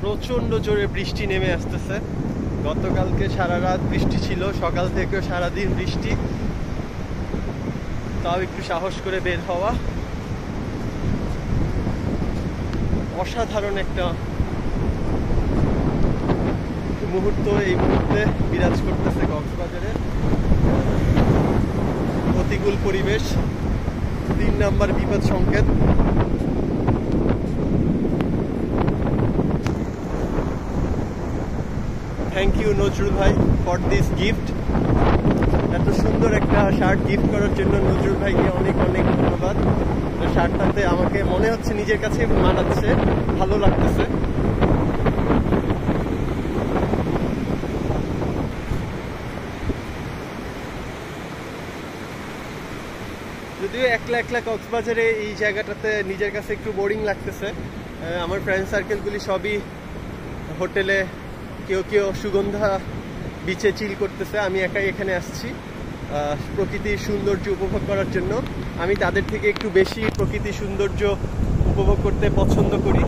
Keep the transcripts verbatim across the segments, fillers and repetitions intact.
প্রচন্ড জোরে বৃষ্টি নেমে আসতেছে। গতকালকে সারা রাত বৃষ্টি ছিল, সকাল থেকেও সারাদিন বৃষ্টি, তাও একটু সাহস করে বের হওয়া। অসাধারণ একটা মুহূর্ত এই মুহূর্তে বিরাজ করতেছে কক্সবাজারে। প্রতিকূল পরিবেশ, তিন নাম্বার বিপদ সংকেত। থ্যাংক ইউ নজরুল ভাই ফর দিস গিফট। এত সুন্দর একটা শার্ট গিফট করার জন্য নজরুল ভাইকে অনেক অনেক ধন্যবাদ। শার্টটাতে আমাকে মনে হচ্ছে নিজের কাছে মানাচ্ছে, ভালো লাগতেছে। যদিও একলা একলা কক্সবাজারে এই জায়গাটাতে নিজের কাছে একটু বোরিং লাগতেছে। আমার ফ্রেন্ড সার্কেলগুলি সবই হোটেলে, কেউ কেউ সুগন্ধা বিচে চিল করতেছে, আমি একাই এখানে আসছি প্রকৃতির সৌন্দর্য উপভোগ করার জন্য। আমি তাদের থেকে একটু বেশি প্রকৃতির সৌন্দর্য উপভোগ করতে পছন্দ করি।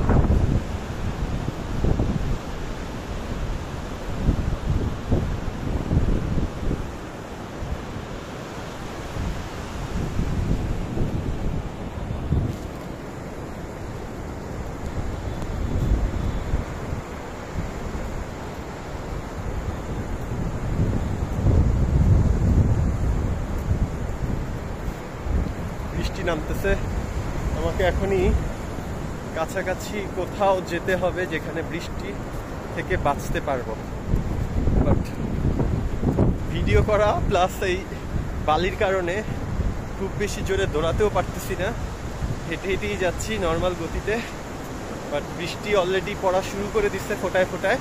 বৃষ্টি নামতেছে, আমাকে এখনই কাছাকাছি কোথাও যেতে হবে যেখানে বৃষ্টি থেকে বাঁচতে পারবো। বাট ভিডিও করা প্লাস এই বালির কারণে খুব বেশি জোরে দৌড়াতেও পারতেছি না, হেঁটে হেঁটেই যাচ্ছি নর্মাল গতিতে। বাট বৃষ্টি অলরেডি পড়া শুরু করে দিচ্ছে ফোটায় ফোটায়।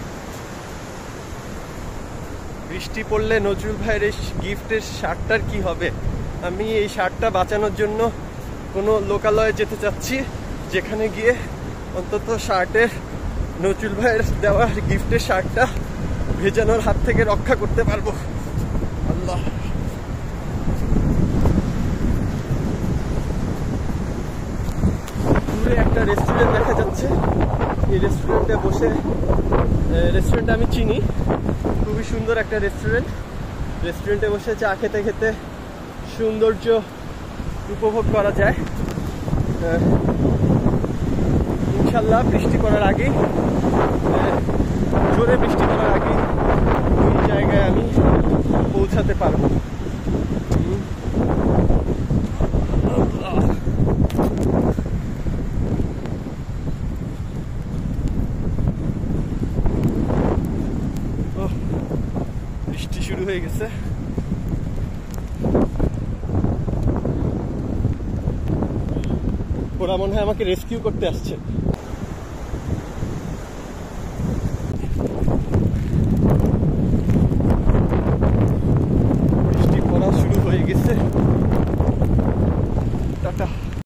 বৃষ্টি পড়লে নজরুল ভাইয়ের এই গিফটের শার্টটার কি হবে? আমি এই শার্টটা বাঁচানোর জন্য কোনো লোকালয়ে যেতে চাচ্ছি, যেখানে গিয়ে অন্তত শার্টের নজরুল ভাইয়ের দেওয়া গিফটের শার্টটা ভেজানোর হাত থেকে রক্ষা করতে পারবো। আল্লাহ, দূরে একটা রেস্টুরেন্ট দেখা যাচ্ছে। এই রেস্টুরেন্টে বসে, রেস্টুরেন্ট আমি চিনি, খুবই সুন্দর একটা রেস্টুরেন্ট। রেস্টুরেন্টে বসে চা খেতে খেতে সৌন্দর্য উপভোগ করা যায়। ইনশাল্লাহ বৃষ্টি পড়ার আগেই, জোরে বৃষ্টি পড়ার আগেই ওই জায়গায় আমি পৌঁছাতে পারবো। বৃষ্টি শুরু হয়ে গেছে। ওরা মনে হয় আমাকে রেস্কিউ করতে আসছে। বৃষ্টি পড়া শুরু হয়ে গেছে। টাটা।